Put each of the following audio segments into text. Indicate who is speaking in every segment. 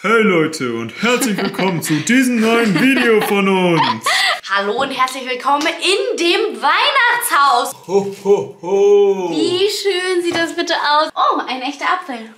Speaker 1: Hey Leute und herzlich willkommen zu diesem neuen Video von uns.
Speaker 2: Hallo und herzlich willkommen in dem Weihnachtshaus.
Speaker 1: Ho, ho, ho.
Speaker 2: Wie schön sieht das bitte aus. Oh, ein echter Apfel.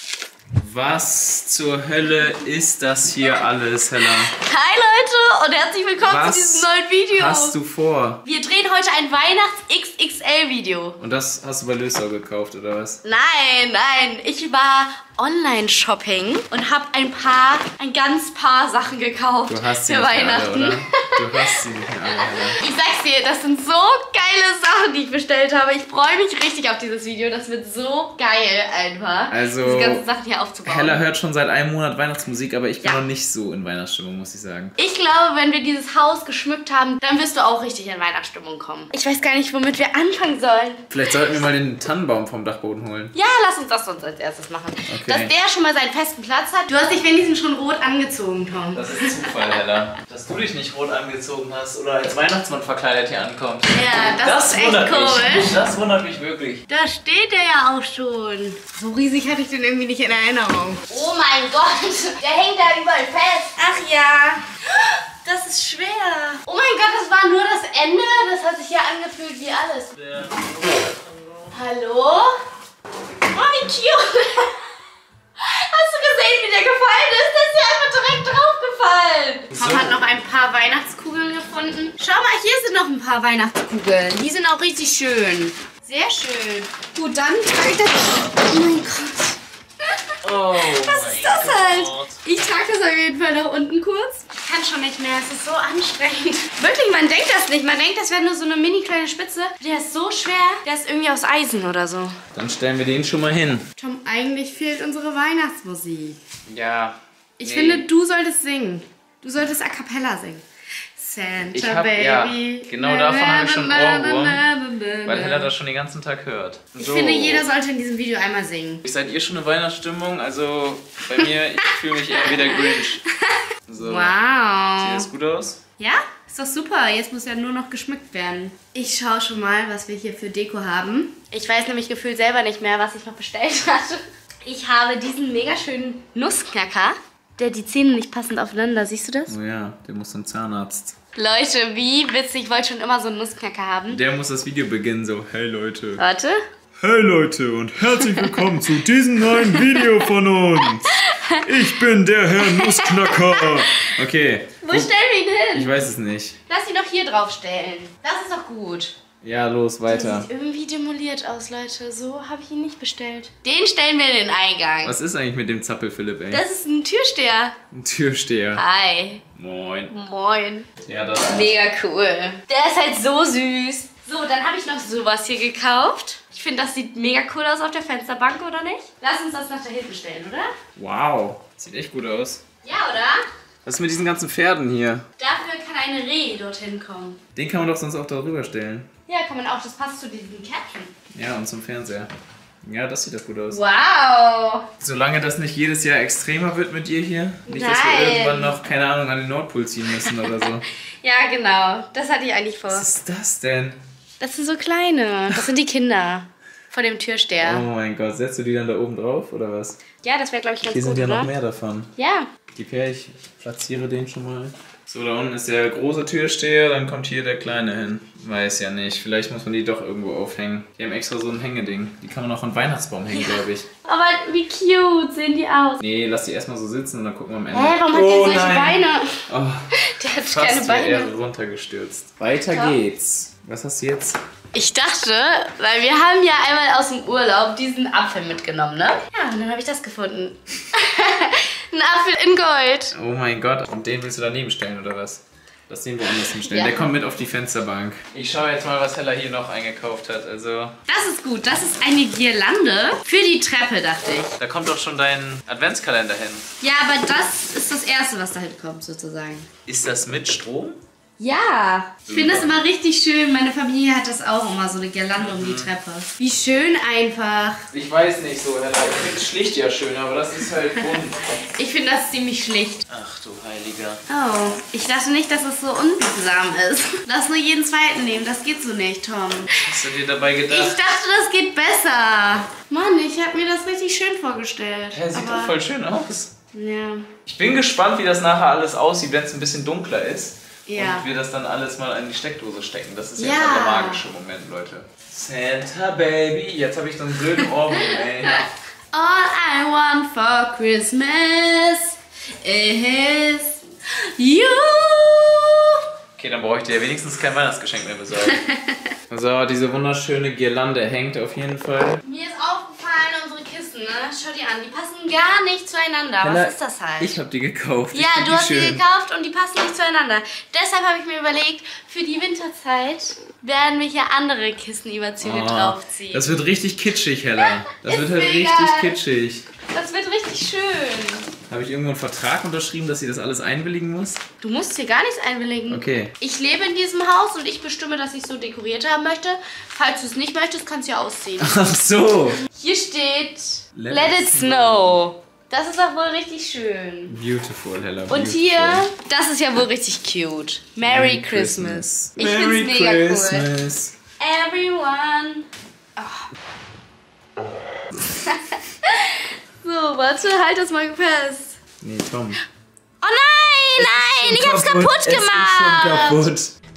Speaker 3: Was zur Hölle ist das hier alles, Hella?
Speaker 2: Hi Leute und herzlich willkommen zu diesem neuen Video.
Speaker 3: Was hast du vor?
Speaker 2: Wir drehen heute ein Weihnachts-XXL-Video.
Speaker 3: Und das hast du bei Lösau gekauft, oder was?
Speaker 2: Nein. Ich war Online-Shopping und habe ein ganz paar Sachen gekauft
Speaker 3: Du hast sie
Speaker 2: für
Speaker 3: nicht
Speaker 2: Weihnachten.
Speaker 3: alle, oder? Du hast sie nicht alle, Hella.
Speaker 2: Ich sag's dir, das sind so geile Sachen, die ich bestellt habe. Ich freue mich richtig auf dieses Video. Das wird so geil einfach.
Speaker 3: Also,
Speaker 2: diese ganzen Sachen hier aufzubauen.
Speaker 3: Hella hört schon seit einem Monat Weihnachtsmusik, aber ich bin
Speaker 2: Ja.
Speaker 3: noch nicht so in Weihnachtsstimmung, muss ich sagen.
Speaker 2: Ich glaube, wenn wir dieses Haus geschmückt haben, dann wirst du auch richtig in Weihnachtsstimmung kommen. Ich weiß gar nicht, womit wir anfangen sollen.
Speaker 3: Vielleicht sollten wir mal den Tannenbaum vom Dachboden holen.
Speaker 2: Ja, lass uns das sonst als erstes machen.
Speaker 3: Okay.
Speaker 2: Dass der schon mal seinen festen Platz hat. Du hast dich wenigstens schon rot angezogen, Tom.
Speaker 3: Das ist Zufall, Hella. Dass du dich nicht rot angezogen hast oder als Weihnachtsmann verkleidet hier ankommst.
Speaker 2: Ja, das ist echt komisch.
Speaker 3: Das wundert mich wirklich.
Speaker 2: Da steht er ja auch schon. So riesig hatte ich den irgendwie nicht in Erinnerung. Oh mein Gott, der hängt da überall fest. Ach ja. Das ist schwer. Oh mein Gott, das war nur das Ende. Das hat sich ja angefühlt wie alles.
Speaker 3: Ja.
Speaker 2: Hallo? Oh, wie cute. Hast du gesehen, wie der gefallen ist? Der ist ja einfach direkt draufgefallen. Tom hat noch ein paar Weihnachtskugeln gefunden. Schau mal, hier sind noch ein paar Weihnachtskugeln. Die sind auch richtig schön. Sehr schön. Gut, dann trage ich das. Oh mein Gott.
Speaker 3: Oh,
Speaker 2: Was ist das halt? Ich trage das auf jeden Fall nach unten kurz. Ich kann schon nicht mehr, es ist so anstrengend. Wirklich, man denkt das nicht. Man denkt, das wäre nur so eine mini kleine Spitze. Der ist so schwer, der ist irgendwie aus Eisen oder so.
Speaker 3: Dann stellen wir den schon mal hin.
Speaker 2: Tom, eigentlich fehlt unsere Weihnachtsmusik.
Speaker 3: Ja.
Speaker 2: Ich finde, du solltest singen. Du solltest a cappella singen.
Speaker 3: Ich
Speaker 2: Santa
Speaker 3: hab,
Speaker 2: Baby.
Speaker 3: ja, genau davon habe ich schon Ohrwurm, weil Hella
Speaker 2: Ich
Speaker 3: das schon den ganzen Tag hört. So.
Speaker 2: finde, jeder sollte in diesem Video einmal singen.
Speaker 3: Seid ihr schon eine Weihnachtsstimmung? Also bei mir, ich fühle mich eher wie der Grinch. So. Sieht
Speaker 2: Wow.
Speaker 3: das gut aus?
Speaker 2: Ja, ist doch super. Jetzt muss ja nur noch geschmückt werden. Ich schaue schon mal, was wir hier für Deko haben. Ich weiß nämlich gefühlt selber nicht mehr, was ich noch bestellt hatte. Ich habe diesen mega schönen Nussknacker, der die Zähne nicht passend aufeinander. Siehst du das?
Speaker 3: Oh ja, der muss zum Zahnarzt.
Speaker 2: Leute, wie witzig. Ich wollte schon immer so einen Nussknacker haben.
Speaker 3: Der muss das Video beginnen so, hey Leute.
Speaker 2: Warte.
Speaker 1: Hey Leute und herzlich willkommen zu diesem neuen Video von uns. Ich bin der Herr Nussknacker.
Speaker 3: Okay.
Speaker 2: Wo stellen wir ihn hin?
Speaker 3: Ich weiß es nicht.
Speaker 2: Lass ihn doch hier drauf stellen. Das ist doch gut.
Speaker 3: Ja, los,
Speaker 2: Der
Speaker 3: weiter.
Speaker 2: sieht irgendwie demoliert aus, Leute. So habe ich ihn nicht bestellt. Den stellen wir in den Eingang.
Speaker 3: Was ist eigentlich mit dem Zappel, Philipp, ey?
Speaker 2: Das ist ein Türsteher.
Speaker 3: Ein Türsteher.
Speaker 2: Hi.
Speaker 3: Moin.
Speaker 2: Moin.
Speaker 3: Ja, das.
Speaker 2: Mega cool. Der ist halt so süß. So, dann habe ich noch sowas hier gekauft. Ich finde, das sieht mega cool aus auf der Fensterbank, oder nicht? Lass uns das nach da hinten stellen, oder?
Speaker 3: Wow. Sieht echt gut aus.
Speaker 2: Ja, oder?
Speaker 3: Was ist mit diesen ganzen Pferden hier?
Speaker 2: Dafür kann eine Reh dorthin kommen.
Speaker 3: Den kann man doch sonst auch darüber stellen.
Speaker 2: Ja, kann man auch. Das passt zu diesem Caption.
Speaker 3: Ja, und zum Fernseher. Ja, das sieht doch gut aus.
Speaker 2: Wow.
Speaker 3: Solange das nicht jedes Jahr extremer wird mit dir hier. Nicht, dass
Speaker 2: Nein.
Speaker 3: wir irgendwann noch, keine Ahnung, an den Nordpol ziehen müssen oder so.
Speaker 2: Ja, genau. Das hatte ich eigentlich vor.
Speaker 3: Was ist das denn?
Speaker 2: Das sind so kleine. Das sind die Kinder von dem Türsteher.
Speaker 3: Oh mein Gott, setzt du die dann da oben drauf oder was?
Speaker 2: Ja, das wäre, glaube ich, ganz
Speaker 3: Hier
Speaker 2: gut,
Speaker 3: sind ja
Speaker 2: oder?
Speaker 3: noch mehr davon.
Speaker 2: Ja.
Speaker 3: Gib her, ich platziere den schon mal. So, da unten ist der große Türsteher, dann kommt hier der kleine hin. Weiß ja nicht, vielleicht muss man die doch irgendwo aufhängen. Die haben extra so ein Hängeding. Die kann man auch an den Weihnachtsbaum hängen, glaube ich.
Speaker 2: Aber wie cute sehen die aus.
Speaker 3: Nee, lass die erstmal so sitzen und dann gucken wir am Ende.
Speaker 2: Hä, warum hat der solche
Speaker 3: nein.
Speaker 2: Beine?
Speaker 3: Oh,
Speaker 2: Der hat keine
Speaker 3: fast wäre er
Speaker 2: Beine.
Speaker 3: runtergestürzt. Weiter
Speaker 2: Ja.
Speaker 3: geht's. Was hast du jetzt?
Speaker 2: Ich dachte, weil wir haben ja einmal aus dem Urlaub diesen Apfel mitgenommen, ne? Ja, und dann habe ich das gefunden. Ein Apfel in Gold.
Speaker 3: Oh mein Gott. Und den willst du daneben stellen, oder was? Lass den woanders hinstellen.
Speaker 2: Ja.
Speaker 3: Der kommt mit auf die Fensterbank. Ich schaue jetzt mal, was Hella hier noch eingekauft hat. Also,
Speaker 2: Das ist gut. Das ist eine Girlande für die Treppe, dachte ich.
Speaker 3: da kommt doch schon dein Adventskalender hin.
Speaker 2: Ja, aber das ist das Erste, was dahin kommt, sozusagen.
Speaker 3: Ist das mit Strom?
Speaker 2: Ja, ich finde das immer richtig schön. Meine Familie hat das auch immer, so eine Girlande um die Treppe. Wie schön einfach.
Speaker 3: Ich weiß nicht so, Hella. Ich finde es schlicht ja schön, aber das ist halt bunt.
Speaker 2: Ich finde das ziemlich schlicht.
Speaker 3: Ach du Heiliger.
Speaker 2: Oh, ich dachte nicht, dass es so unliebsam ist. Lass nur jeden zweiten nehmen, das geht so nicht, Tom.
Speaker 3: Hast du dir dabei
Speaker 2: Ich
Speaker 3: gedacht?
Speaker 2: dachte, das geht besser. Mann, ich habe mir das richtig schön vorgestellt.
Speaker 3: Hä, sieht doch voll schön aus.
Speaker 2: Ja.
Speaker 3: Ich bin gespannt, wie das nachher alles aussieht, wenn es ein bisschen dunkler ist.
Speaker 2: Ja.
Speaker 3: Und wir das dann alles mal in die Steckdose stecken. Das ist ja immer der magische Moment, Leute. Santa Baby. Jetzt habe ich so einen blöden Ohrwurm, ey.
Speaker 2: All I want for Christmas is you.
Speaker 3: Okay, dann brauche ich dir wenigstens kein Weihnachtsgeschenk mehr besorgen. So, diese wunderschöne Girlande hängt auf jeden Fall.
Speaker 2: Mir ist aufgefallen, unsere Kissen, ne? Schau die an, die passen gar nicht zueinander. Was ist das halt?
Speaker 3: Ich habe die gekauft.
Speaker 2: Ja, du hast die gekauft und die passen nicht zueinander. Deshalb habe ich mir überlegt, für die Winterzeit werden wir hier andere Kissenüberzüge draufziehen.
Speaker 3: Das wird richtig kitschig, Hella. Das wird halt richtig kitschig.
Speaker 2: Das wird richtig schön.
Speaker 3: Habe ich irgendwo einen Vertrag unterschrieben, dass sie das alles einwilligen muss?
Speaker 2: Du musst hier gar nichts einwilligen.
Speaker 3: Okay.
Speaker 2: Ich lebe in diesem Haus und ich bestimme, dass ich so dekoriert haben möchte. Falls du es nicht möchtest, kannst du ja ausziehen.
Speaker 3: Ach so.
Speaker 2: Hier steht Let it snow. Das ist doch wohl richtig schön.
Speaker 3: Beautiful, Hella. Beautiful.
Speaker 2: Und hier, das ist ja wohl richtig cute. Merry Christmas. Ich find's mega cool. Everyone. Oh. So, warte, halt das mal fest.
Speaker 3: Nee, Tom.
Speaker 2: Oh nein, ich hab's kaputt gemacht.
Speaker 3: Es ist schon kaputt.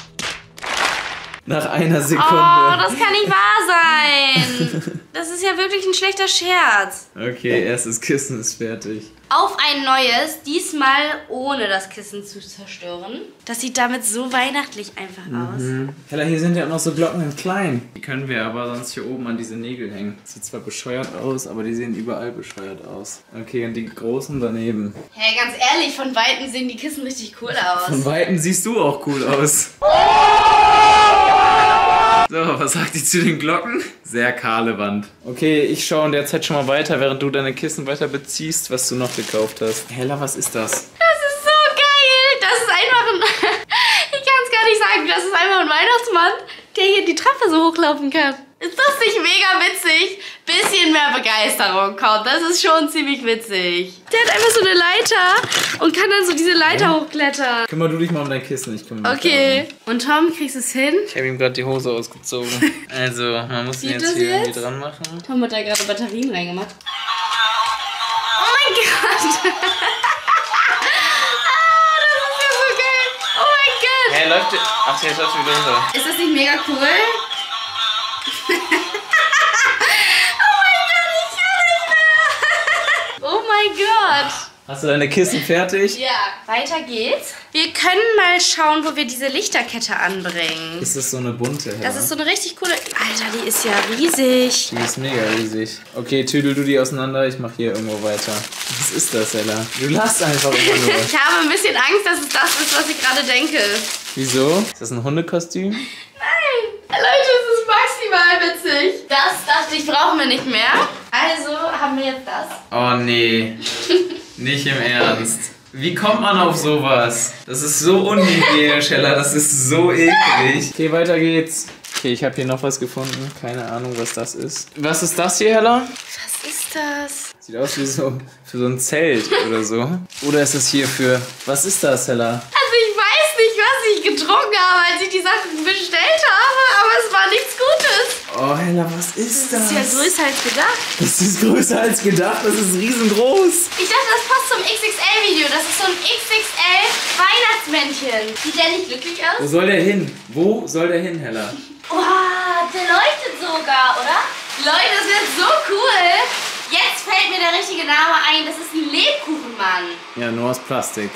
Speaker 3: Nach einer Sekunde.
Speaker 2: Oh, das kann nicht wahr sein. Das ist ja wirklich ein schlechter Scherz.
Speaker 3: Okay, erstes Kissen ist fertig.
Speaker 2: Auf ein neues, diesmal ohne das Kissen zu zerstören. Das sieht damit so weihnachtlich einfach aus.
Speaker 3: Hella, hier sind ja auch noch so Glocken in klein. Die können wir aber sonst hier oben an diese Nägel hängen. Sieht zwar bescheuert aus, aber die sehen überall bescheuert aus. Okay, und die großen daneben.
Speaker 2: Hey, ganz ehrlich, von Weitem sehen die Kissen richtig cool aus.
Speaker 3: Von Weitem siehst du auch cool aus. So, was sagt die zu den Glocken? Sehr kahle Wand. Okay, ich schaue in der Zeit schon mal weiter, während du deine Kissen weiter beziehst, was du noch gekauft hast. Hella, was ist das?
Speaker 2: Das ist so geil. Das ist einfach ein... Ich kann es gar nicht sagen. Das ist einfach ein Weihnachtsmann, der hier die Treppe so hochlaufen kann. Ist das nicht mega witzig? Bisschen mehr Begeisterung kommt. Das ist schon ziemlich witzig. Der hat einfach so eine Leiter und kann dann so diese Leiter hochklettern.
Speaker 3: Kümmer du dich mal um dein Kissen, ich kümmere mich
Speaker 2: Okay. Und Tom, kriegst du es hin?
Speaker 3: Ich habe ihm gerade die Hose ausgezogen. Also, man muss ihn jetzt hier irgendwie dran machen.
Speaker 2: Tom hat da gerade Batterien reingemacht. Oh mein Gott!
Speaker 3: Hey, läuft der... Ach, der läuft wieder runter.
Speaker 2: Ist das nicht mega cool? Oh mein Gott!
Speaker 3: Hast du deine Kissen fertig?
Speaker 2: Ja. Weiter geht's. Wir können mal schauen, wo wir diese Lichterkette anbringen.
Speaker 3: Ist das so eine bunte? Hella?
Speaker 2: Das ist so eine richtig coole... Alter, die ist ja riesig.
Speaker 3: Die ist mega riesig. Okay, tüdel du die auseinander, ich mach hier irgendwo weiter. Was ist das, Hella? Du lachst einfach immer nur.
Speaker 2: Ich habe ein bisschen Angst, dass es das ist, was ich gerade denke.
Speaker 3: Wieso? Ist das ein Hundekostüm?
Speaker 2: Nein! Leute, es ist maximal witzig. Das dachte ich, brauchen wir nicht mehr. Also haben wir jetzt das.
Speaker 3: Oh nee. Nicht im Ernst. Wie kommt man auf sowas? Das ist so unhygienisch, Hella. Das ist so eklig. Okay, weiter geht's. Okay, ich habe hier noch was gefunden. Keine Ahnung, was das ist. Was ist das hier, Hella?
Speaker 2: Was ist das?
Speaker 3: Sieht aus wie so für so ein Zelt oder so. Oder ist das hier für... Was ist das, Hella?
Speaker 2: Also ich weiß nicht, was ich getrunken habe, als ich die Sachen bestellt habe, aber es war nichts Gutes.
Speaker 3: Oh, Hella, was ist das?
Speaker 2: Das ist ja größer als gedacht.
Speaker 3: Das ist größer als gedacht. Das ist riesengroß.
Speaker 2: Ich dachte, das passt zum XXL-Video. Das ist so ein XXL-Weihnachtsmännchen. Sieht der nicht glücklich aus?
Speaker 3: Wo soll der hin? Wo soll der hin, Hella?
Speaker 2: Wow, der leuchtet sogar, oder? Leute, das wird so cool. Jetzt fällt mir der richtige Name ein. Das ist ein Lebkuchenmann.
Speaker 3: Ja, nur aus Plastik.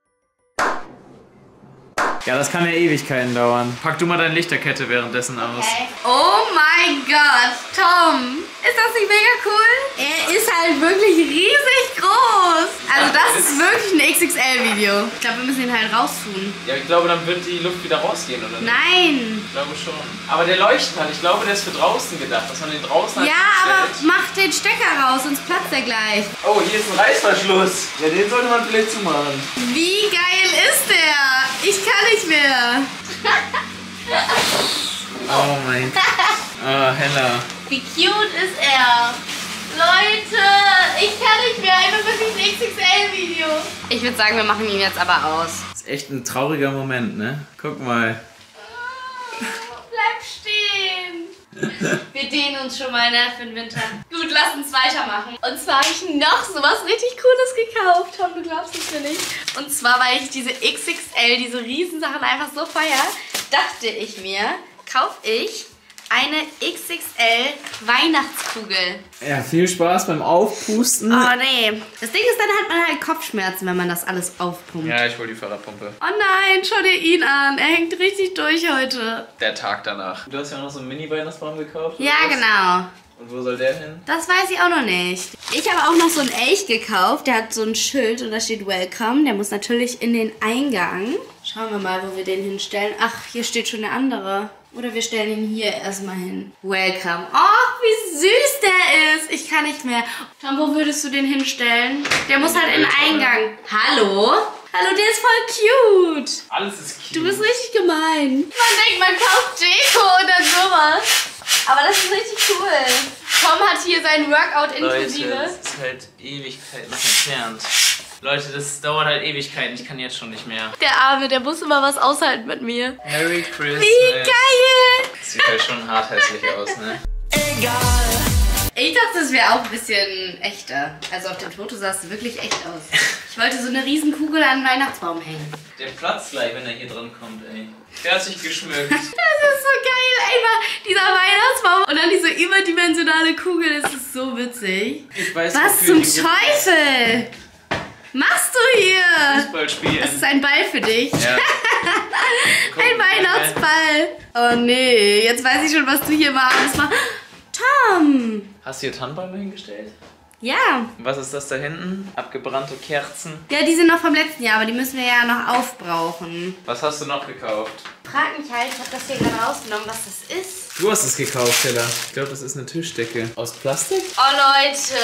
Speaker 3: Ja, das kann ja Ewigkeiten dauern. Pack du mal deine Lichterkette währenddessen aus.
Speaker 2: Okay. Oh mein Gott, Tom. Ist das nicht mega cool? Er ist halt wirklich riesig groß. Also das ist wirklich ein XXL-Video. Ich glaube, wir müssen ihn halt raustun.
Speaker 3: Ja, ich glaube, dann wird die Luft wieder rausgehen, oder nicht?
Speaker 2: Nein.
Speaker 3: Ich glaube schon. Aber der leuchtet halt. Ich glaube, der ist für draußen gedacht, dass man den draußen halt
Speaker 2: Ja, aber
Speaker 3: stellt.
Speaker 2: mach den Stecker raus, sonst platzt er gleich.
Speaker 3: Oh, hier ist ein Reißverschluss. Ja, den sollte man vielleicht zumachen.
Speaker 2: Wie geil ist der? Ich kann nicht mehr.
Speaker 3: Oh mein Gott. Oh, Hella.
Speaker 2: Wie cute ist er? Leute, ich kann nicht mehr. Einfach wirklich ein XXL-Video. Ich würde sagen, wir machen ihn jetzt aber aus.
Speaker 3: Das ist echt ein trauriger Moment, ne? Guck mal.
Speaker 2: Bleib stehen. Wir dehnen uns schon mal, ne, für den Winter. Gut, lass uns weitermachen. Und zwar habe ich noch sowas richtig Cooles gekauft. Tom, du glaubst es mir nicht. Und zwar, weil ich diese XXL, diese Riesensachen einfach so feier, dachte ich mir, kaufe ich eine XXL Weihnachtskugel.
Speaker 3: Ja, viel Spaß beim Aufpusten.
Speaker 2: Oh nee. Das Ding ist, dann hat man halt Kopfschmerzen, wenn man das alles aufpumpt.
Speaker 3: Ja, ich hol die Fahrradpumpe.
Speaker 2: Oh nein, schau dir ihn an. Er hängt richtig durch heute.
Speaker 3: Der Tag danach. Du hast ja auch noch so einen Mini-Weihnachtsbaum gekauft.
Speaker 2: Ja, genau.
Speaker 3: Und wo soll der hin?
Speaker 2: Das weiß ich auch noch nicht. Ich habe auch noch so einen Elch gekauft. Der hat so ein Schild und da steht Welcome. Der muss natürlich in den Eingang. Schauen wir mal, wo wir den hinstellen. Ach, hier steht schon der andere. Oder wir stellen ihn hier erstmal hin. Welcome. Oh, wie süß der ist. Ich kann nicht mehr. Tom, wo würdest du den hinstellen? Der muss halt in den Eingang. Hallo? Hallo, der ist voll cute.
Speaker 3: Alles ist cute.
Speaker 2: Du bist richtig gemein. Man denkt, man kauft Deko oder sowas. Aber das ist richtig cool. Tom hat hier sein Workout inklusive.
Speaker 3: Leute, das ist halt Ewigkeiten entfernt. Leute, das dauert halt Ewigkeiten. Ich kann jetzt schon nicht mehr.
Speaker 2: Der Arme, der muss immer was aushalten mit mir.
Speaker 3: Merry Christmas.
Speaker 2: Wie geil.
Speaker 3: Das sieht halt schon hart hässlich aus, ne?
Speaker 2: Egal. Ich dachte, es wäre auch ein bisschen echter. Also auf dem Foto sah es wirklich echt aus. Ich wollte so eine Riesenkugel an den Weihnachtsbaum hängen.
Speaker 3: Der platzt gleich, wenn er hier dran kommt, ey. Fertig geschmückt.
Speaker 2: Das ist so geil, einfach dieser Weihnachtsbaum und dann diese überdimensionale Kugel. Das ist so witzig.
Speaker 3: Ich weiß,
Speaker 2: was zum Teufel machst du hier?
Speaker 3: Fußball spielen.
Speaker 2: Das ist ein Ball für dich.
Speaker 3: Ja.
Speaker 2: Ein Weihnachtsball. Oh nee, jetzt weiß ich schon, was du hier mal abends machst. Tom.
Speaker 3: Hast du hier Tannenbäume hingestellt?
Speaker 2: Ja.
Speaker 3: Was ist das da hinten? Abgebrannte Kerzen.
Speaker 2: Ja, die sind noch vom letzten Jahr, aber die müssen wir ja noch aufbrauchen.
Speaker 3: Was hast du noch gekauft?
Speaker 2: Frag mich halt, ich habe das hier gerade rausgenommen, was das ist.
Speaker 3: Du hast es gekauft, Hella. Ich glaube, das ist eine Tischdecke. Aus Plastik?
Speaker 2: Oh, Leute.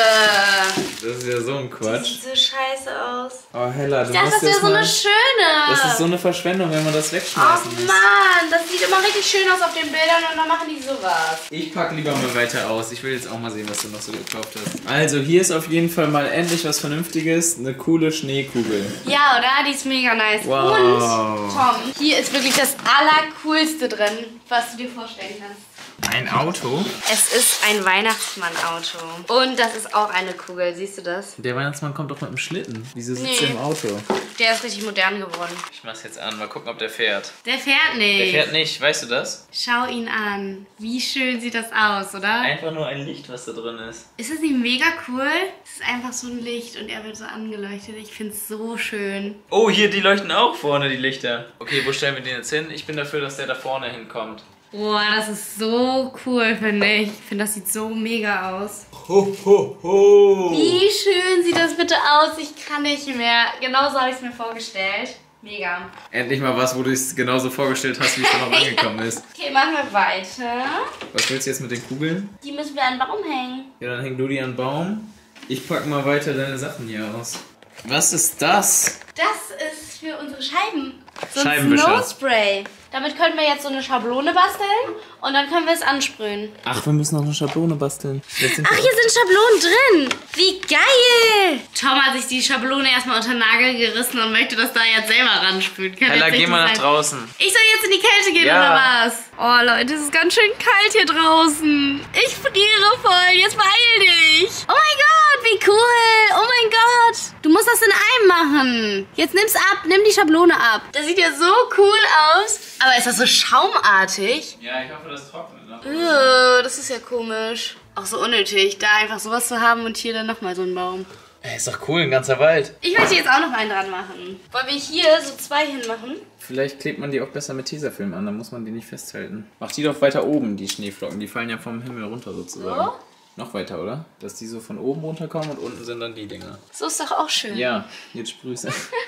Speaker 3: Das ist ja so ein
Speaker 2: Das
Speaker 3: Quatsch.
Speaker 2: sieht so scheiße aus.
Speaker 3: Oh, Hella, du
Speaker 2: Ich dachte,
Speaker 3: musst
Speaker 2: das wäre
Speaker 3: jetzt
Speaker 2: so
Speaker 3: mal...
Speaker 2: eine schöne.
Speaker 3: Das ist so eine Verschwendung, wenn man das
Speaker 2: Oh
Speaker 3: wegschmeißen muss.
Speaker 2: Mann, das sieht immer richtig schön aus auf den Bildern und dann machen die sowas.
Speaker 3: Ich pack lieber mal weiter aus. Ich will jetzt auch mal sehen, was du noch so gekauft hast. Also, hier ist auf jeden Fall mal endlich was Vernünftiges. Eine coole Schneekugel.
Speaker 2: Ja, oder? Die ist mega nice.
Speaker 3: Wow.
Speaker 2: Und, Tom, hier ist wirklich das Allercoolste drin, was du dir vorstellen kannst.
Speaker 3: Ein Auto?
Speaker 2: Es ist ein Weihnachtsmann-Auto. Und das ist auch eine Kugel, siehst du das?
Speaker 3: Der Weihnachtsmann kommt doch mit dem Schlitten. Wieso sitzt
Speaker 2: Nee.
Speaker 3: er im Auto?
Speaker 2: Der ist richtig modern geworden.
Speaker 3: Ich mach's jetzt an. Mal gucken, ob der fährt.
Speaker 2: Der fährt nicht.
Speaker 3: Der fährt nicht. Weißt du das?
Speaker 2: Schau ihn an. Wie schön sieht das aus, oder?
Speaker 3: Einfach nur ein Licht, was da drin ist.
Speaker 2: Ist das nicht mega cool? Es ist einfach so ein Licht und er wird so angeleuchtet. Ich find's so schön.
Speaker 3: Oh, hier, die leuchten auch vorne, die Lichter. Okay, wo stellen wir den jetzt hin? Ich bin dafür, dass der da vorne hinkommt.
Speaker 2: Boah, das ist so cool, finde ich. Ich finde, das sieht so mega aus.
Speaker 3: Ho, ho, ho.
Speaker 2: Wie schön sieht das bitte aus? Ich kann nicht mehr. Genauso habe ich es mir vorgestellt. Mega.
Speaker 3: Endlich mal was, wo du es genauso vorgestellt hast, wie es darauf angekommen ist.
Speaker 2: Okay, machen wir weiter.
Speaker 3: Was willst du jetzt mit den Kugeln?
Speaker 2: Die müssen wir an den Baum hängen.
Speaker 3: Ja, dann häng du die an den Baum. Ich pack mal weiter deine Sachen hier aus. Was ist das?
Speaker 2: Das ist für unsere Scheiben. So ein
Speaker 3: Scheibenwischer.
Speaker 2: Snowspray. Damit können wir jetzt so eine Schablone basteln und dann können wir es ansprühen.
Speaker 3: Ach, wir müssen noch eine Schablone basteln.
Speaker 2: Ach, hier sind Schablonen drin. Wie geil. Tom hat sich die Schablone erstmal unter den Nagel gerissen und möchte das da jetzt selber ransprühen.
Speaker 3: Hella, geh mal nach draußen.
Speaker 2: Ich soll jetzt in die Kälte gehen,
Speaker 3: Ja.
Speaker 2: oder was? Oh, Leute, es ist ganz schön kalt hier draußen. Ich friere voll. Jetzt beeil dich. Oh mein Gott, wie cool. Oh mein Gott. Du musst das in einem machen. Jetzt nimm's ab. Nimm die Schablone ab. Das sieht ja so cool aus. Aber ist das so schaumartig?
Speaker 3: Ja, ich hoffe, das trocknet noch.
Speaker 2: Das ist ja komisch. Auch so unnötig, da einfach sowas zu haben und hier dann nochmal so einen Baum.
Speaker 3: Ey, ist doch cool, ein ganzer Wald.
Speaker 2: Ich möchte jetzt auch noch einen dran machen. Wollen wir hier so zwei hinmachen?
Speaker 3: Vielleicht klebt man die auch besser mit Tesafilm an, dann muss man die nicht festhalten. Mach die doch weiter oben, die Schneeflocken. Die fallen ja vom Himmel runter sozusagen.
Speaker 2: So?
Speaker 3: Noch weiter, oder? Dass die so von oben runterkommen und unten sind dann die Dinger.
Speaker 2: So ist doch auch schön.
Speaker 3: Ja, jetzt sprühst du.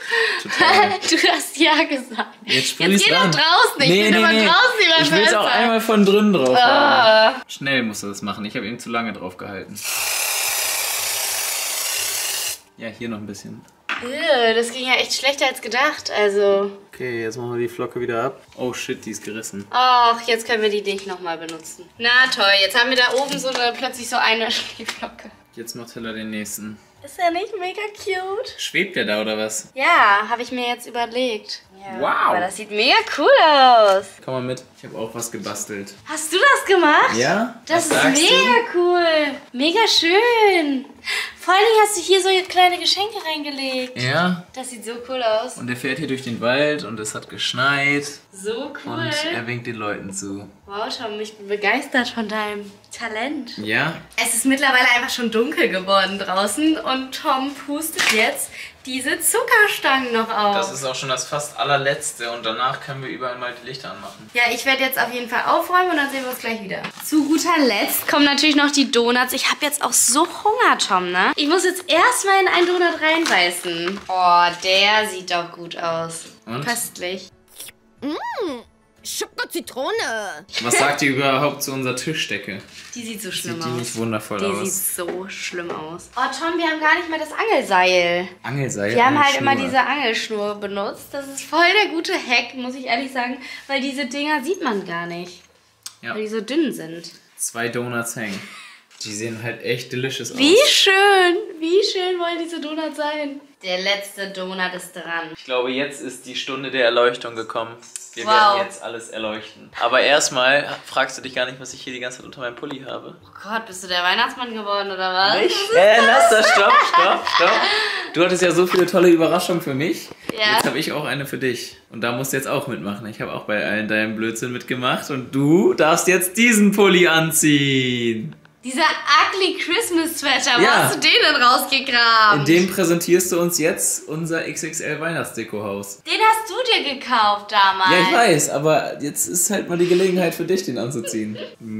Speaker 3: Total.
Speaker 2: Du hast ja gesagt.
Speaker 3: Jetzt sprühst
Speaker 2: Jetzt geh doch draußen. Ich bin immer draußen immer
Speaker 3: Ich will es auch
Speaker 2: besser.
Speaker 3: einmal von drinnen drauf haben. Schnell musst du das machen. Ich habe eben zu lange drauf gehalten. Ja, hier noch ein bisschen.
Speaker 2: Das ging ja echt schlechter als gedacht. Also.
Speaker 3: Okay, jetzt machen wir die Flocke wieder ab. Oh shit, die ist gerissen.
Speaker 2: Ach, jetzt können wir die nicht nochmal benutzen. Na toll, jetzt haben wir da oben plötzlich so eine Schneeflocke.
Speaker 3: Jetzt macht Hella den nächsten.
Speaker 2: Ist ja nicht mega cute?
Speaker 3: Schwebt der da oder was?
Speaker 2: Ja, habe ich mir jetzt überlegt. Ja,
Speaker 3: Wow.
Speaker 2: aber das sieht mega cool aus.
Speaker 3: Komm mal mit. Ich habe auch was gebastelt.
Speaker 2: Hast du das gemacht?
Speaker 3: Ja?
Speaker 2: Das
Speaker 3: Was
Speaker 2: ist
Speaker 3: sagst
Speaker 2: mega
Speaker 3: du?
Speaker 2: cool. Mega schön. Vor allen Dingen hast du hier so kleine Geschenke reingelegt.
Speaker 3: Ja.
Speaker 2: Das sieht so cool aus.
Speaker 3: Und er fährt hier durch den Wald und es hat geschneit.
Speaker 2: So cool.
Speaker 3: Und er winkt den Leuten zu.
Speaker 2: Wow, Tom, ich bin begeistert von deinem Talent.
Speaker 3: Ja?
Speaker 2: Es ist mittlerweile einfach schon dunkel geworden draußen und Tom pustet jetzt diese Zuckerstangen noch auf.
Speaker 3: Das ist auch schon das fast allerletzte und danach können wir überall mal die Lichter anmachen.
Speaker 2: Ja, ich werde jetzt auf jeden Fall aufräumen und dann sehen wir uns gleich wieder. Zu guter Letzt kommen natürlich noch die Donuts. Ich habe jetzt auch so Hunger, Tom, ne? Ich muss jetzt erstmal in einen Donut reinbeißen. Oh, der sieht doch gut aus.
Speaker 3: Und?
Speaker 2: Köstlich.
Speaker 4: Schoko-Zitrone.
Speaker 3: Was sagt ihr überhaupt zu unserer Tischdecke?
Speaker 2: Die sieht so schlimm
Speaker 3: Sieht die
Speaker 2: aus.
Speaker 3: nicht wundervoll
Speaker 2: Die
Speaker 3: aus?
Speaker 2: sieht so schlimm aus. Oh, Tom, wir haben gar nicht mehr das Angelseil.
Speaker 3: Angelseil?
Speaker 2: Wir haben halt immer
Speaker 3: Angelschnur.
Speaker 2: diese Angelschnur benutzt. Das ist voll der gute Hack, muss ich ehrlich sagen, weil diese Dinger sieht man gar nicht.
Speaker 3: Ja.
Speaker 2: Weil die so dünn sind.
Speaker 3: 2 Donuts hängen. Die sehen halt echt delicious aus.
Speaker 2: Wie schön wollen diese Donuts sein? Der letzte Donut ist dran.
Speaker 3: Ich glaube, jetzt ist die Stunde der Erleuchtung gekommen. Wir
Speaker 2: Wow.
Speaker 3: werden jetzt alles erleuchten. Aber erstmal fragst du dich gar nicht, was ich hier die ganze Zeit unter meinem Pulli habe.
Speaker 2: Oh Gott, bist du der Weihnachtsmann geworden oder was?
Speaker 3: Lass das, stopp. Du hattest ja so viele tolle Überraschungen für mich.
Speaker 2: Ja.
Speaker 3: Jetzt habe ich auch eine für dich. Und da musst du jetzt auch mitmachen. Ich habe auch bei allen deinem Blödsinn mitgemacht. Und du darfst jetzt diesen Pulli anziehen.
Speaker 2: Dieser ugly Christmas Sweater, wo
Speaker 3: Ja.
Speaker 2: hast du den denn rausgegraben?
Speaker 3: In dem präsentierst du uns jetzt unser XXL Weihnachtsdeko-Haus.
Speaker 2: Den hast du dir gekauft damals.
Speaker 3: Ja, ich weiß, aber jetzt ist halt mal die Gelegenheit für dich, den anzuziehen.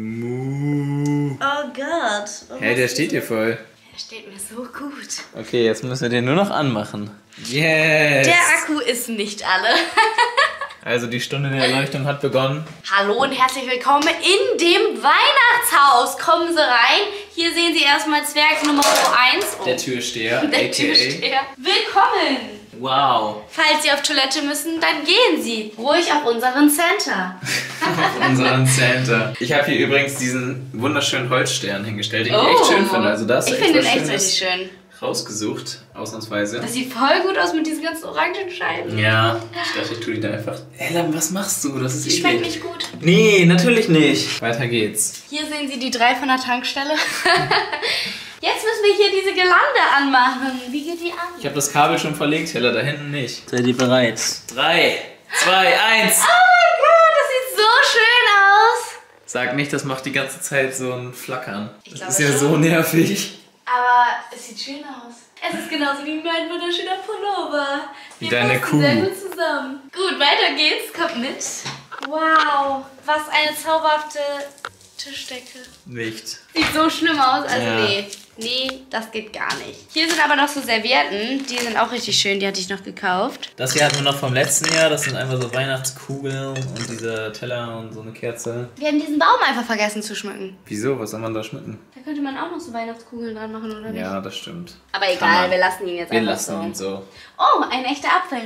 Speaker 2: Oh Gott.
Speaker 3: Hey, der steht dir voll.
Speaker 2: Der steht mir so gut.
Speaker 3: Okay, jetzt müssen wir den nur noch anmachen. Yes!
Speaker 2: Der Akku ist nicht alle.
Speaker 3: Also die Stunde der Erleuchtung hat begonnen.
Speaker 2: Hallo und herzlich willkommen in dem Weihnachtshaus. Kommen Sie rein. Hier sehen Sie erstmal Zwerg Nummer 1. Oh,
Speaker 3: Der Türsteher,
Speaker 2: der
Speaker 3: aka.
Speaker 2: Türsteher. Willkommen.
Speaker 3: Wow.
Speaker 2: Falls Sie auf Toilette müssen, dann gehen Sie ruhig auf unseren Center.
Speaker 3: Auf unseren Center. Ich habe hier übrigens diesen wunderschönen Holzstern hingestellt, den ich echt schön finde. Also das
Speaker 2: Ich
Speaker 3: ist
Speaker 2: finde den
Speaker 3: was
Speaker 2: echt
Speaker 3: Schönes
Speaker 2: richtig schön.
Speaker 3: rausgesucht, ausnahmsweise.
Speaker 2: Das sieht voll gut aus mit diesen ganzen orangen Scheiben.
Speaker 3: Ja, ich dachte, ich tue die da einfach. Ella, was machst du? Das ist
Speaker 2: Schmeckt
Speaker 3: eklig.
Speaker 2: nicht gut.
Speaker 3: Nee, natürlich nicht. Weiter geht's.
Speaker 2: Hier sehen Sie die 3 von der Tankstelle. Jetzt müssen wir hier diese Girlande anmachen. Wie geht die an?
Speaker 3: Ich habe das Kabel schon verlegt, Hella, da hinten nicht. Seid ihr bereit? 3, 2, 1.
Speaker 2: Oh mein Gott, das sieht so schön aus.
Speaker 3: Sag nicht, das macht die ganze Zeit so ein Flackern.
Speaker 2: Ich
Speaker 3: Das
Speaker 2: glaube
Speaker 3: ist ja
Speaker 2: schon.
Speaker 3: so nervig.
Speaker 2: Aber es sieht schön aus. Es ist genauso wie mein wunderschöner Pullover.
Speaker 3: Wie
Speaker 2: Wir
Speaker 3: deine
Speaker 2: passen
Speaker 3: Kuh.
Speaker 2: sehr gut zusammen. Gut, weiter geht's. Kommt mit. Wow, was eine zauberhafte Tischdecke.
Speaker 3: Nicht.
Speaker 2: Sieht so schlimm aus. Also
Speaker 3: Ja.
Speaker 2: nee, das geht gar nicht. Hier sind aber noch so Servietten. Die sind auch richtig schön. Die hatte ich noch gekauft.
Speaker 3: Das hier hatten wir noch vom letzten Jahr. Das sind einfach so Weihnachtskugeln und dieser Teller und so eine Kerze.
Speaker 2: Wir haben diesen Baum einfach vergessen zu schmücken.
Speaker 3: Wieso? Was soll man da schmücken?
Speaker 2: Da könnte man auch noch so Weihnachtskugeln dran machen, oder nicht?
Speaker 3: Ja, das stimmt.
Speaker 2: Aber
Speaker 3: Kann
Speaker 2: egal,
Speaker 3: man.
Speaker 2: wir lassen ihn jetzt
Speaker 3: Wir
Speaker 2: einfach
Speaker 3: lassen ihn
Speaker 2: so.
Speaker 3: so.
Speaker 2: Oh, ein echter Apfel.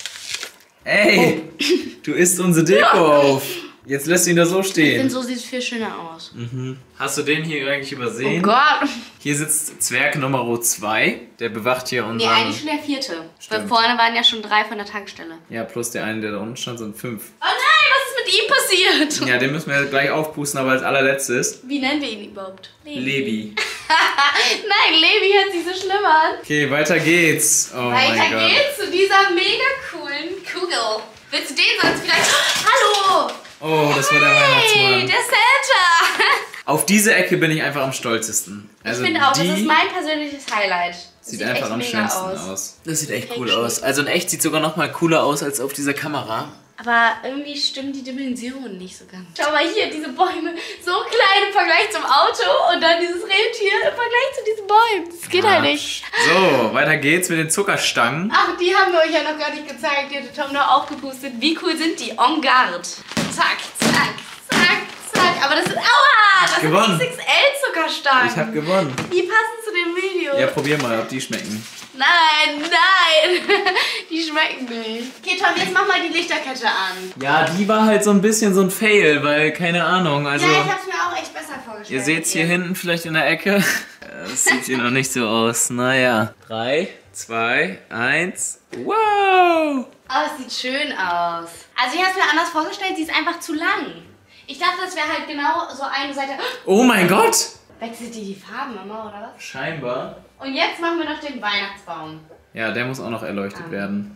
Speaker 3: Ey, du isst unsere Deko auf. Jetzt lässt du ihn da so
Speaker 2: Ich finde,
Speaker 3: stehen.
Speaker 2: so sieht es viel schöner aus.
Speaker 3: Hast du den hier eigentlich
Speaker 2: Oh
Speaker 3: übersehen?
Speaker 2: Gott.
Speaker 3: Hier sitzt Zwerg Nummer 2. Der bewacht hier
Speaker 2: Nee,
Speaker 3: unseren...
Speaker 2: eigentlich schon der 4. Weil
Speaker 3: Stimmt.
Speaker 2: vorne waren ja schon 3 von der Tankstelle.
Speaker 3: Ja, plus der eine, der da unten stand, sind 5.
Speaker 2: Oh nein, was ist mit ihm passiert?
Speaker 3: Ja, den müssen wir gleich aufpusten, aber als allerletztes.
Speaker 2: Wie nennen wir ihn überhaupt?
Speaker 3: Lebi.
Speaker 2: Nein, Lebi hört sich so schlimm an.
Speaker 3: Okay, weiter geht's. Oh mein
Speaker 2: Weiter
Speaker 3: Gott.
Speaker 2: geht's zu dieser mega coolen Kugel. Willst du den sonst vielleicht... Hallo!
Speaker 3: Oh, das war der
Speaker 2: Hey,
Speaker 3: Weihnachtsmann.
Speaker 2: der Santa!
Speaker 3: Auf diese Ecke bin ich einfach am stolzesten. Also
Speaker 2: Ich finde auch,
Speaker 3: die
Speaker 2: das ist mein persönliches Highlight. Das
Speaker 3: sieht einfach
Speaker 2: echt
Speaker 3: am
Speaker 2: mega
Speaker 3: schönsten aus. Das sieht echt cool
Speaker 2: Richtig.
Speaker 3: aus. Also in echt sieht sogar noch mal cooler aus als auf dieser Kamera.
Speaker 2: Aber irgendwie stimmen die Dimensionen nicht so ganz. Schau mal hier, diese Bäume, so klein im Vergleich zum Auto und dann dieses Rentier im Vergleich zu diesen Bäumen. Das geht halt nicht.
Speaker 3: So, weiter geht's mit den Zuckerstangen.
Speaker 2: Ach, die haben wir euch ja noch gar nicht gezeigt. Die hat Tom noch aufgepustet. Wie cool sind die? En garde. Zack, zack, zack, zack. Aber das sind, aua, das
Speaker 3: Gewonnen.
Speaker 2: sind XXL-Zuckerstangen.
Speaker 3: Ich hab gewonnen.
Speaker 2: Die passen zu dem Video.
Speaker 3: Ja, probier mal, ob die schmecken.
Speaker 2: Nein, nein. Die schmecken nicht. Okay, Tom, jetzt mach mal die Lichterkette an.
Speaker 3: Ja, die war halt so ein bisschen so ein Fail, weil, keine Ahnung, also...
Speaker 2: Ja, ich hab's mir auch echt besser vorgestellt.
Speaker 3: Ihr seht's hier hinten vielleicht in der Ecke. Das sieht hier noch nicht so aus. Naja. 3, 2, 1. Wow!
Speaker 2: Oh, es sieht schön aus. Also ich habe es mir anders vorgestellt, sie ist einfach zu lang. Ich dachte, das wäre halt genau so eine Seite.
Speaker 3: Oh mein Gott!
Speaker 2: Wechselt die Farben, Mama, oder was?
Speaker 3: Scheinbar.
Speaker 2: Und jetzt machen wir noch den Weihnachtsbaum.
Speaker 3: Ja, der muss auch noch erleuchtet werden.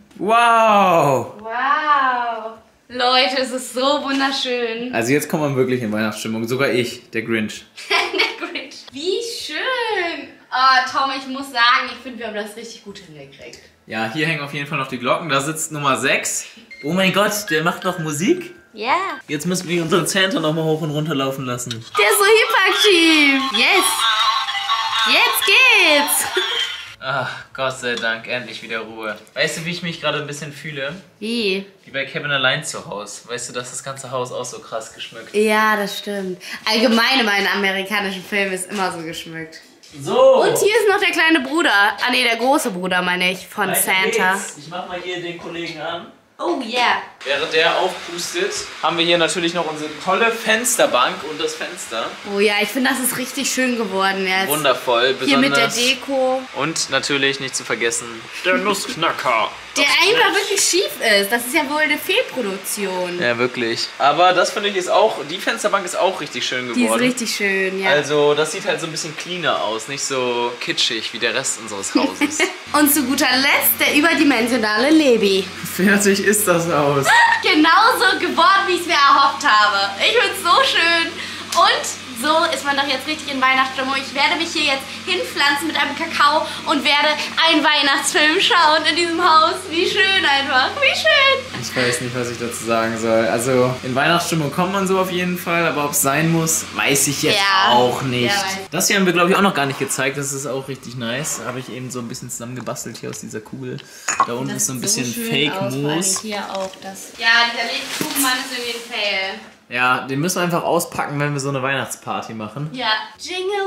Speaker 3: Wow!
Speaker 2: Wow! Leute, es ist so wunderschön.
Speaker 3: Also jetzt kommt man wirklich in Weihnachtsstimmung. Sogar ich, der Grinch.
Speaker 2: Der Grinch. Wie schön! Oh, Tom, ich muss sagen, ich finde, wir haben das richtig gut hingekriegt.
Speaker 3: Ja, hier hängen auf jeden Fall noch die Glocken. Da sitzt Nummer 6. Oh mein Gott, der macht noch Musik?
Speaker 2: Ja. Yeah.
Speaker 3: Jetzt müssen wir unseren Santa nochmal hoch und runter laufen lassen.
Speaker 2: Der ist so hyperaktiv. Yes. Jetzt geht's.
Speaker 3: Ach, Gott sei Dank, endlich wieder Ruhe. Weißt du, wie ich mich gerade ein bisschen fühle?
Speaker 2: Wie?
Speaker 3: Wie bei Kevin allein zu Hause. Weißt du, dass das ganze Haus auch so krass geschmückt.
Speaker 2: Ja, das stimmt. Allgemein in meinen amerikanischen Filmen ist immer so geschmückt.
Speaker 3: So.
Speaker 2: Und hier ist noch der kleine Bruder. Ah ne, der große Bruder meine ich, von
Speaker 3: Weiter
Speaker 2: Santa.
Speaker 3: geht's. Ich mach mal hier den Kollegen an.
Speaker 2: Oh yeah.
Speaker 3: Während der aufpustet, haben wir hier natürlich noch unsere tolle Fensterbank und das Fenster.
Speaker 2: Oh ja, ich finde, das ist richtig schön geworden jetzt.
Speaker 3: Wundervoll, besonders.
Speaker 2: Hier mit der Deko.
Speaker 3: Und natürlich nicht zu vergessen, der Nussknacker.
Speaker 2: Der einfach wirklich schief ist. Das ist ja wohl eine Fehlproduktion.
Speaker 3: Ja, wirklich. Aber das finde ich ist auch, die Fensterbank ist auch richtig schön geworden.
Speaker 2: Die ist richtig schön, ja.
Speaker 3: Also das sieht halt so ein bisschen cleaner aus, nicht so kitschig wie der Rest unseres Hauses.
Speaker 2: Und zu guter Letzt der überdimensionale Lebi.
Speaker 3: Fertig ist das Haus.
Speaker 2: Genauso geworden, wie ich es mir erhofft habe. Ich finde es so schön. Und so ist man doch jetzt richtig in Weihnachtsstimmung. Ich werde mich hier jetzt hinpflanzen mit einem Kakao und werde einen Weihnachtsfilm schauen in diesem Haus. Wie schön einfach. Wie schön.
Speaker 3: Ich weiß nicht, was ich dazu sagen soll. Also in Weihnachtsstimmung kommt man so auf jeden Fall, aber ob es sein muss, weiß ich jetzt auch nicht.
Speaker 2: Ja,
Speaker 3: das hier haben wir, glaube ich, auch noch gar nicht gezeigt. Das ist auch richtig nice. Habe ich eben so ein bisschen zusammengebastelt hier aus dieser Kugel. Da unten ist so ein bisschen Fake-Mousse.
Speaker 2: Hier auch das. Ja, dieser Lebkuchenmann ist irgendwie ein Fail.
Speaker 3: Ja, den müssen wir einfach auspacken, wenn wir so eine Weihnachtsparty machen.
Speaker 2: Ja. Jingle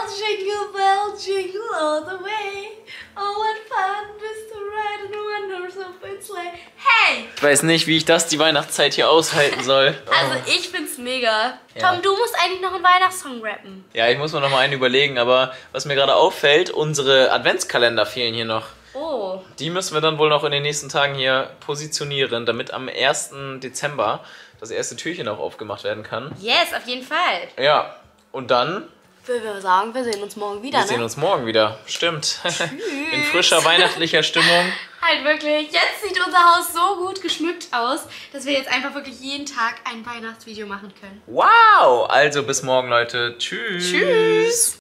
Speaker 2: bell, jingle all the way. Oh, what fun it is to ride in the wonders of its sleigh. Hey!
Speaker 3: Ich weiß nicht, wie ich das die Weihnachtszeit hier aushalten soll.
Speaker 2: Also ich find's mega.
Speaker 3: Ja.
Speaker 2: Tom, du musst eigentlich noch einen Weihnachtssong rappen.
Speaker 3: Ja, ich muss mir noch mal einen überlegen, aber was mir gerade auffällt, unsere Adventskalender fehlen hier noch.
Speaker 2: Oh.
Speaker 3: Die müssen wir dann wohl noch in den nächsten Tagen hier positionieren, damit am 1. Dezember das erste Türchen auch aufgemacht werden kann.
Speaker 2: Yes, auf jeden Fall.
Speaker 3: Ja, und dann...
Speaker 2: Will wir sagen, wir sehen uns morgen wieder,
Speaker 3: Wir sehen uns morgen wieder, stimmt. In frischer weihnachtlicher Stimmung.
Speaker 2: Halt wirklich, jetzt sieht unser Haus so gut geschmückt aus, dass wir jetzt einfach wirklich jeden Tag ein Weihnachtsvideo machen können.
Speaker 3: Wow, also bis morgen, Leute. Tschüss.
Speaker 2: Tschüss.